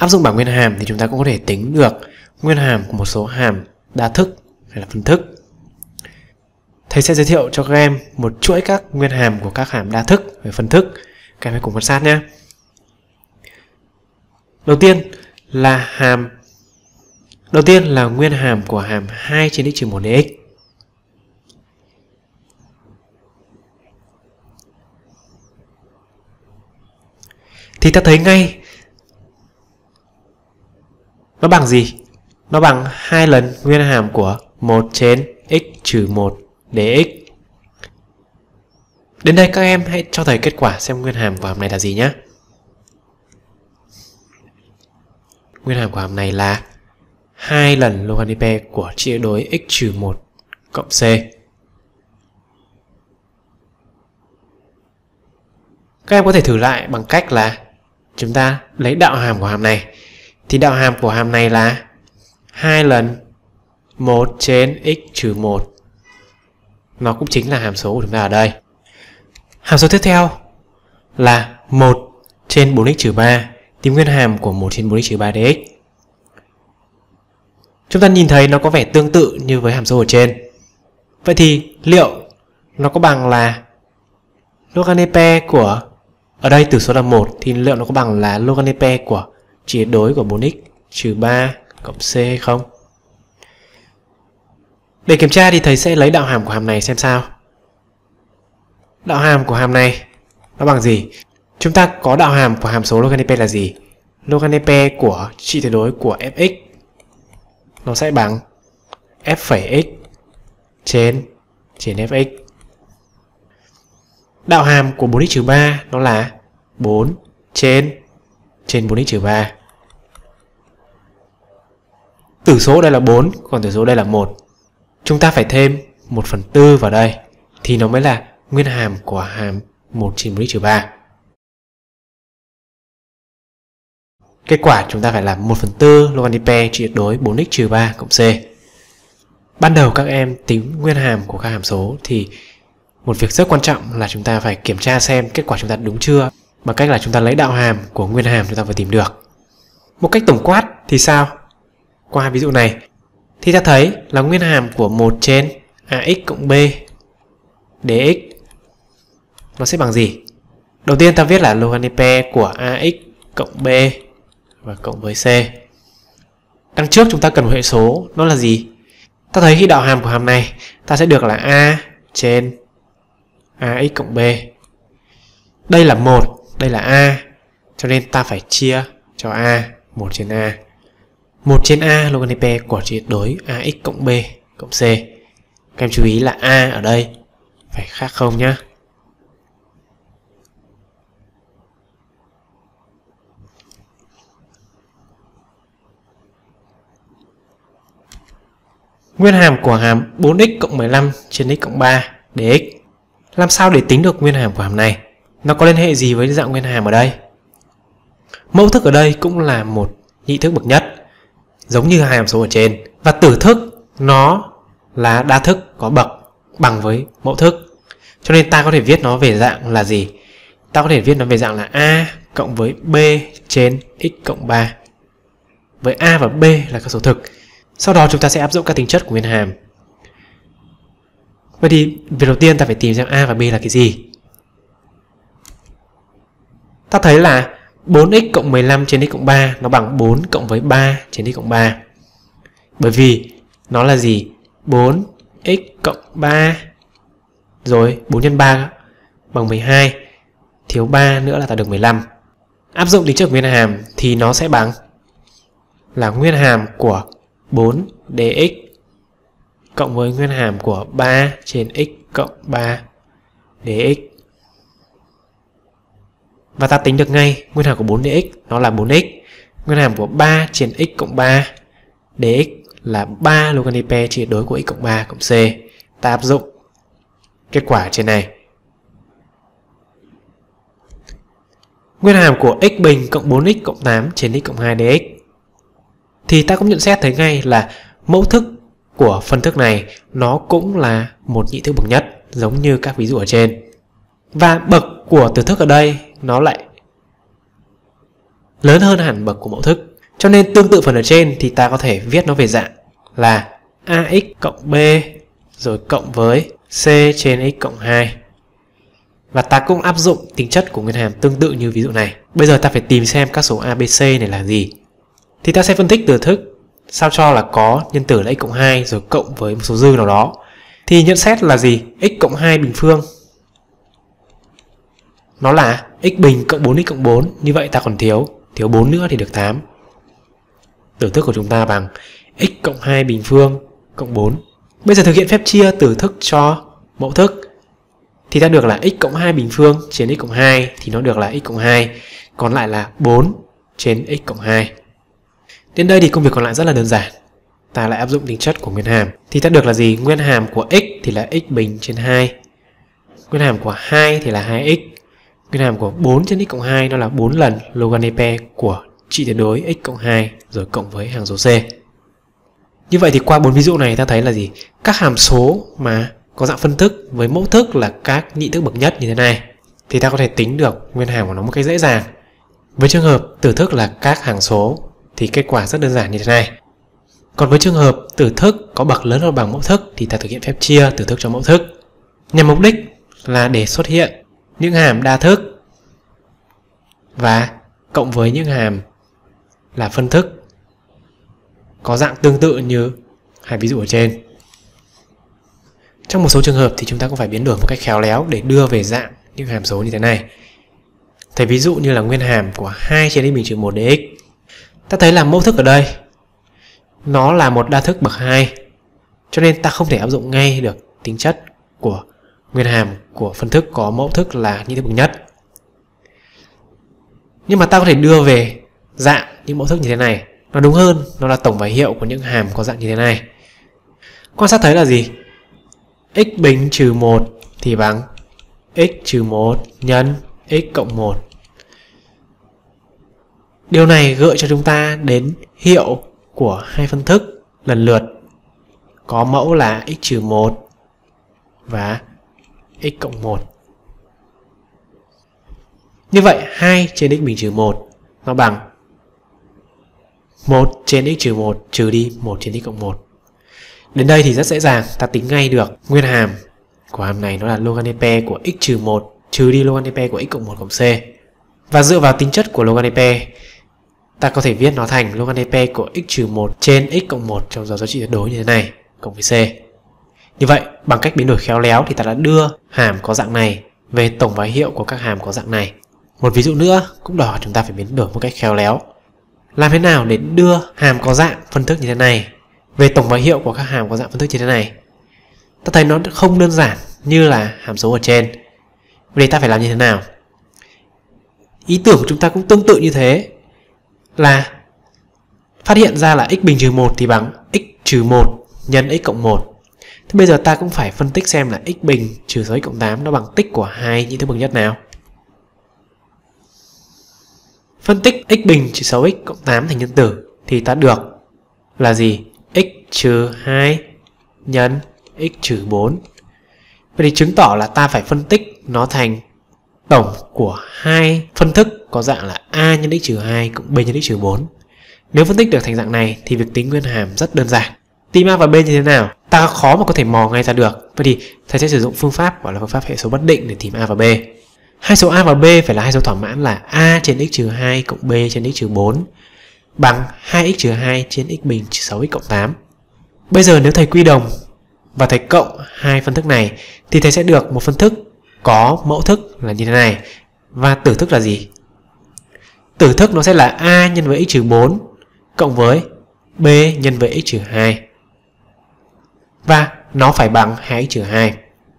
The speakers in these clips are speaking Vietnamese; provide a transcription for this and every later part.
Áp dụng bảng nguyên hàm thì chúng ta cũng có thể tính được nguyên hàm của một số hàm đa thức hay là phân thức. Thầy sẽ giới thiệu cho các em một chuỗi các nguyên hàm của các hàm đa thức và phân thức. Các em hãy cùng quan sát nhé. Đầu tiên là nguyên hàm của hàm 2 trên x trừ 1 dx. Thì ta thấy ngay nó bằng gì? Nó bằng 2 lần nguyên hàm của 1 trên x trừ 1 dx. Đến đây các em hãy cho thầy kết quả xem nguyên hàm của hàm này là gì nhé. Nguyên hàm của hàm này là 2 lần logaritme của chia đối x trừ 1 cộng c. Các em có thể thử lại bằng cách là chúng ta lấy đạo hàm của hàm này. Thì đạo hàm của hàm này là 2 lần 1 trên x trừ 1. Nó cũng chính là hàm số của chúng ta ở đây. Hàm số tiếp theo là 1 trên 4x trừ 3. Tìm nguyên hàm của 1 trên 4x trừ 3 dx. Chúng ta nhìn thấy nó có vẻ tương tự như với hàm số ở trên. Vậy thì liệu nó có bằng là logaritme của, ở đây tử số là 1, thì liệu nó có bằng là logaritme của chia đối của 4x trừ 3 cộng c hay không? Để kiểm tra thì thầy sẽ lấy đạo hàm của hàm này xem sao. Đạo hàm của hàm này nó bằng gì? Chúng ta có đạo hàm của hàm số logaritme là gì? Logaritme của trị tuyệt đối của fx nó sẽ bằng f phẩy x trên fx. Đạo hàm của 4x trừ 3 nó là 4 trên 4x trừ 3. Tử số đây là 4, còn tử số đây là 1. Chúng ta phải thêm 1/4 vào đây thì nó mới là nguyên hàm của hàm 1 trên 4x trừ 3. Kết quả chúng ta phải là 1/4 logaritme trị tuyệt đối 4x trừ 3 cộng c. Ban đầu các em tính nguyên hàm của các hàm số thì một việc rất quan trọng là chúng ta phải kiểm tra xem kết quả chúng ta đúng chưa, bằng cách là chúng ta lấy đạo hàm của nguyên hàm chúng ta vừa tìm được. Một cách tổng quát thì sao? Qua ví dụ này thì ta thấy là nguyên hàm của 1 trên ax cộng b dx nó sẽ bằng gì? Đầu tiên ta viết là logaritme của ax cộng b và cộng với c. Đằng trước chúng ta cần một hệ số, nó là gì? Ta thấy khi đạo hàm của hàm này ta sẽ được là a trên ax cộng b. Đây là 1, đây là a, cho nên ta phải chia cho a 1 trên a. 1 trên a logaritme của trị tuyệt đối ax cộng b cộng c. Các em chú ý là a ở đây phải khác 0 nhé. Nguyên hàm của hàm 4x cộng 15 trên x cộng 3 dx. Làm sao để tính được nguyên hàm của hàm này? Nó có liên hệ gì với dạng nguyên hàm ở đây? Mẫu thức ở đây cũng là một nhị thức bậc nhất, giống như hai hàm số ở trên. Và tử thức nó là đa thức có bậc bằng với mẫu thức. Cho nên ta có thể viết nó về dạng là gì? Ta có thể viết nó về dạng là a cộng với b trên x cộng 3. Với a và b là các số thực. Sau đó chúng ta sẽ áp dụng các tính chất của nguyên hàm. Vậy thì việc đầu tiên ta phải tìm xem a và b là cái gì. Ta thấy là 4x cộng 15 trên x cộng 3 nó bằng 4 cộng với 3 trên x cộng 3. Bởi vì nó là gì? 4x cộng 3 rồi 4 nhân 3 bằng 12. Thiếu 3 nữa là ta được 15. Áp dụng tính chất của nguyên hàm thì nó sẽ bằng là nguyên hàm của 4 dx cộng với nguyên hàm của 3 trên x cộng 3 dx. Và ta tính được ngay nguyên hàm của 4 dx nó là 4x. Nguyên hàm của 3 trên x cộng 3 dx là 3 logaritme trị tuyệt đối của x cộng 3 cộng c. Ta áp dụng kết quả trên này. Nguyên hàm của x bình cộng 4x cộng 8 trên x cộng 2 dx. Thì ta cũng nhận xét thấy ngay là mẫu thức của phân thức này nó cũng là một nhị thức bậc nhất, giống như các ví dụ ở trên. Và bậc của tử thức ở đây nó lại lớn hơn hẳn bậc của mẫu thức. Cho nên tương tự phần ở trên thì ta có thể viết nó về dạng là ax cộng b rồi cộng với c trên x cộng 2. Và ta cũng áp dụng tính chất của nguyên hàm tương tự như ví dụ này. Bây giờ ta phải tìm xem các số ABC này là gì. Thì ta sẽ phân tích từ thức sao cho là có nhân tử là x cộng 2 rồi cộng với một số dư nào đó. Thì nhận xét là gì? X cộng 2 bình phương nó là x bình cộng 4x cộng 4. Như vậy ta còn thiếu 4 nữa thì được 8. Tử thức của chúng ta bằng x cộng 2 bình phương cộng 4. Bây giờ thực hiện phép chia tử thức cho mẫu thức thì ta được là x cộng 2 bình phương trên x cộng 2 thì nó được là x cộng 2. Còn lại là 4 trên x cộng 2. Đến đây thì công việc còn lại rất là đơn giản. Ta lại áp dụng tính chất của nguyên hàm. Thì ta được là gì? Nguyên hàm của x thì là x bình trên 2. Nguyên hàm của 2 thì là 2x. Nguyên hàm của 4 trên x cộng 2 nó là 4 lần logaritm của trị tuyệt đối x cộng 2 rồi cộng với hằng số c. Như vậy thì qua 4 ví dụ này ta thấy là gì? Các hàm số mà có dạng phân thức với mẫu thức là các nhị thức bậc nhất như thế này thì ta có thể tính được nguyên hàm của nó một cách dễ dàng. Với trường hợp tử thức là các hằng số thì kết quả rất đơn giản như thế này. Còn với trường hợp tử thức có bậc lớn hơn bằng mẫu thức thì ta thực hiện phép chia tử thức cho mẫu thức. Nhằm mục đích là để xuất hiện những hàm đa thức và cộng với những hàm là phân thức có dạng tương tự như hai ví dụ ở trên. Trong một số trường hợp thì chúng ta cũng phải biến đổi một cách khéo léo để đưa về dạng những hàm số như thế này. Thầy ví dụ như là nguyên hàm của 2 trên x bình trừ 1 dx. Ta thấy là mẫu thức ở đây nó là một đa thức bậc 2, cho nên ta không thể áp dụng ngay được tính chất của nguyên hàm của phân thức có mẫu thức là nhị thức bậc nhất. Nhưng mà ta có thể đưa về dạng những mẫu thức như thế này. Nó đúng hơn, nó là tổng bài hiệu của những hàm có dạng như thế này. Quan sát thấy là gì? X bình trừ 1 thì bằng x trừ 1 nhân x cộng 1. Điều này gợi cho chúng ta đến hiệu của hai phân thức lần lượt có mẫu là x trừ 1 và x cộng 1. Như vậy 2 trên x bình trừ 1 nó bằng 1 trên x trừ 1 trừ đi 1 trên x cộng 1. Đến đây thì rất dễ dàng, ta tính ngay được nguyên hàm của hàm này nó là logaritm của x trừ 1 trừ đi logaritm của x cộng 1 cộng c. Và dựa vào tính chất của logaritm, ta có thể viết nó thành logaritm của x trừ 1 trên x cộng 1 trong dấu giá trị tuyệt đối như thế này, cộng với c. Như vậy, bằng cách biến đổi khéo léo thì ta đã đưa hàm có dạng này về tổng bài hiệu của các hàm có dạng này. Một ví dụ nữa cũng đòi hỏi chúng ta phải biến đổi một cách khéo léo. Làm thế nào để đưa hàm có dạng phân thức như thế này về tổng bài hiệu của các hàm có dạng phân thức như thế này? Ta thấy nó không đơn giản như là hàm số ở trên. Vậy ta phải làm như thế nào? Ý tưởng của chúng ta cũng tương tự như thế, là phát hiện ra là x bình trừ 1 thì bằng x trừ 1 nhân x cộng 1. Thế bây giờ ta cũng phải phân tích xem là x bình trừ 6x cộng 8 nó bằng tích của hai nhị thức bậc nhất nào. Phân tích x bình trừ 6x cộng 8 thành nhân tử thì ta được là gì? X trừ 2 nhân x trừ 4. Vậy thì chứng tỏ là ta phải phân tích nó thành tổng của hai phân thức có dạng là a nhân x trừ 2 cộng b nhân x trừ 4. Nếu phân tích được thành dạng này thì việc tính nguyên hàm rất đơn giản. Tìm a và b như thế nào? Ta khó mà có thể mò ngay ra được. Vậy thì thầy sẽ sử dụng phương pháp gọi là phương pháp hệ số bất định để tìm a và b. Hai số a và b phải là hai số thỏa mãn là a trên x trừ 2 cộng b trên x trừ 4 bằng 2x trừ 2 trên x bình trừ 6x cộng 8. Bây giờ nếu thầy quy đồng và thầy cộng hai phân thức này thì thầy sẽ được một phân thức có mẫu thức là như thế này. Và tử thức là gì? Tử thức nó sẽ là a nhân với x trừ 4 cộng với b nhân với x trừ 2. Và nó phải bằng 2x trừ 2.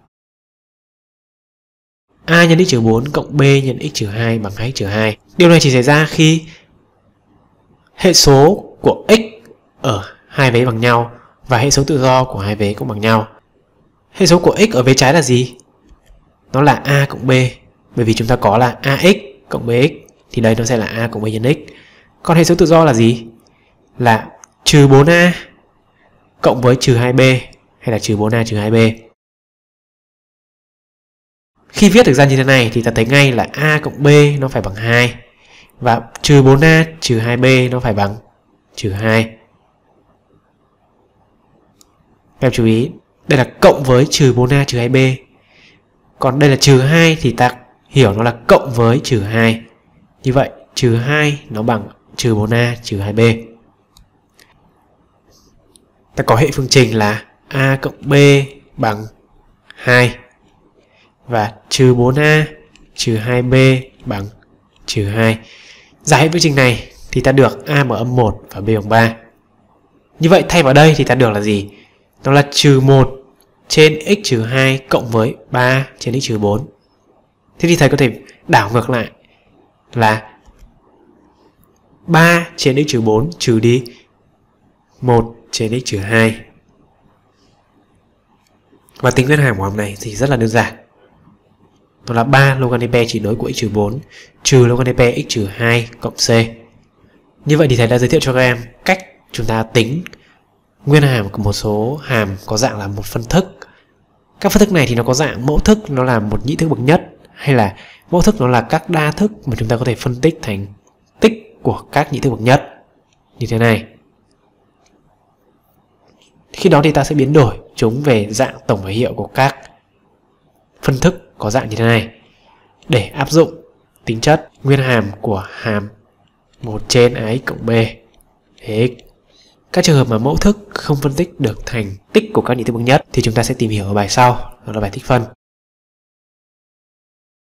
A nhân x trừ 4 cộng b nhân x trừ 2 bằng 2x trừ 2. Điều này chỉ xảy ra khi hệ số của x ở hai vế bằng nhau và hệ số tự do của hai vế cũng bằng nhau. Hệ số của x ở vế trái là gì? Nó là a cộng b. Bởi vì chúng ta có là ax cộng bx thì đây nó sẽ là a cộng b nhân x. Còn hệ số tự do là gì? Là trừ 4a cộng với trừ 2b hay là trừ 4a trừ 2b. Khi viết được ra như thế này thì ta thấy ngay là a cộng b nó phải bằng 2 và trừ 4a trừ 2b nó phải bằng trừ 2. Các em chú ý, đây là cộng với trừ 4a trừ 2b. Còn đây là trừ 2 thì ta hiểu nó là cộng với trừ 2. Như vậy, trừ 2 nó bằng trừ 4a trừ 2b. Ta có hệ phương trình là a cộng b bằng 2. Và trừ 4a trừ 2b bằng trừ 2. Giải hệ phương trình này thì ta được a bằng âm 1 và b bằng 3. Như vậy thay vào đây thì ta được là gì? Nó là trừ 1 trên x trừ 2 cộng với 3 trên x trừ 4. Thế thì thầy có thể đảo ngược lại là 3 trên x trừ 4 trừ đi 1 trên x trừ 2. Và tính nguyên hàm của hàm này thì rất là đơn giản. Đó là 3 logaritm chỉ nối của x trừ 4 trừ logaritm x trừ 2 cộng c. Như vậy thì thầy đã giới thiệu cho các em cách chúng ta tính nguyên hàm của một số hàm có dạng là một phân thức. Các phân thức này thì nó có dạng mẫu thức, nó là một nhị thức bậc nhất, hay là mẫu thức nó là các đa thức mà chúng ta có thể phân tích thành tích của các nhị thức bậc nhất như thế này. Khi đó thì ta sẽ biến đổi chúng về dạng tổng và hiệu của các phân thức có dạng như thế này để áp dụng tính chất nguyên hàm của hàm 1 trên ax cộng b dx. Các trường hợp mà mẫu thức không phân tích được thành tích của các nhị thức bậc nhất thì chúng ta sẽ tìm hiểu ở bài sau, đó là bài tích phân.